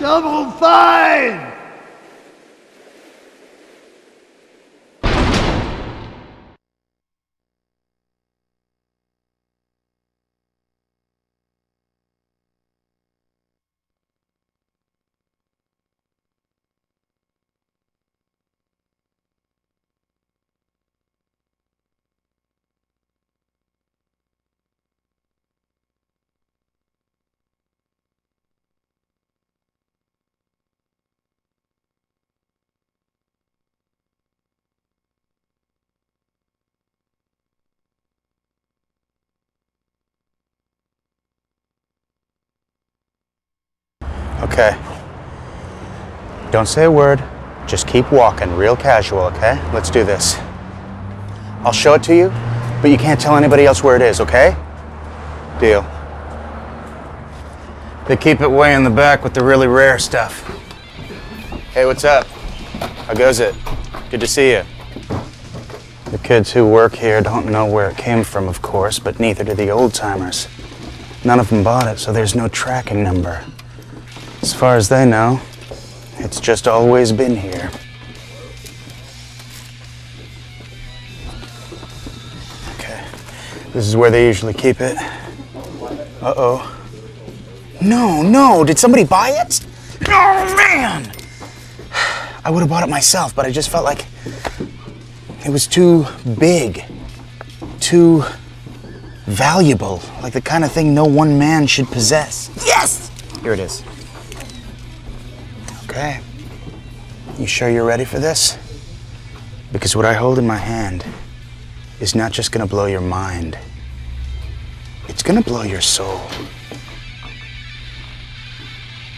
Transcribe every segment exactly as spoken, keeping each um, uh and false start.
Double fine! Okay. Don't say a word. Just keep walking, real casual, okay? Let's do this. I'll show it to you, but you can't tell anybody else where it is, okay? Deal. They keep it way in the back with the really rare stuff. Hey, what's up? How goes it? Good to see you. The kids who work here don't know where it came from, of course, but neither do the old-timers. None of them bought it, so there's no tracking number. As far as they know, it's just always been here. Okay, this is where they usually keep it. Uh-oh. No, no, did somebody buy it? Oh, man! I would have bought it myself, but I just felt like it was too big, too valuable, like the kind of thing no one man should possess. Yes! Here it is. Okay. You sure you're ready for this? Because what I hold in my hand is not just gonna blow your mind. It's gonna blow your soul.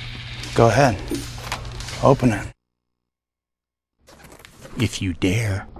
Go ahead. Open it. If you dare.